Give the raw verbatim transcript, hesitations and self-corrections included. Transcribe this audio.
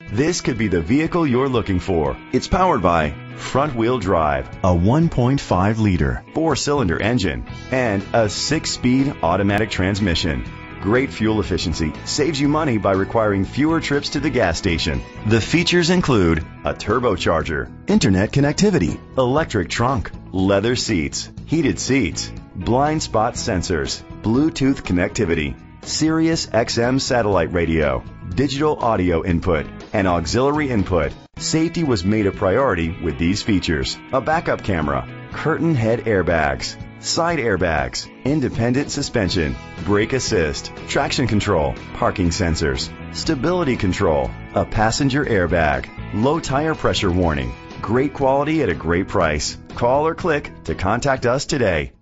This could be the vehicle you're looking for. It's powered by front-wheel drive, a one point five liter four-cylinder engine, and a six-speed automatic transmission. Great fuel efficiency saves you money by requiring fewer trips to the gas station. The features include a turbocharger, internet connectivity, electric trunk, leather seats, heated seats, blind spot sensors, Bluetooth connectivity, Sirius X M satellite radio, digital audio input, and auxiliary input. Safety was made a priority with these features: a backup camera, curtain head airbags, side airbags, independent suspension, brake assist, traction control, parking sensors, stability control, a passenger airbag, low tire pressure warning. Great quality at a great price. Call or click to contact us today.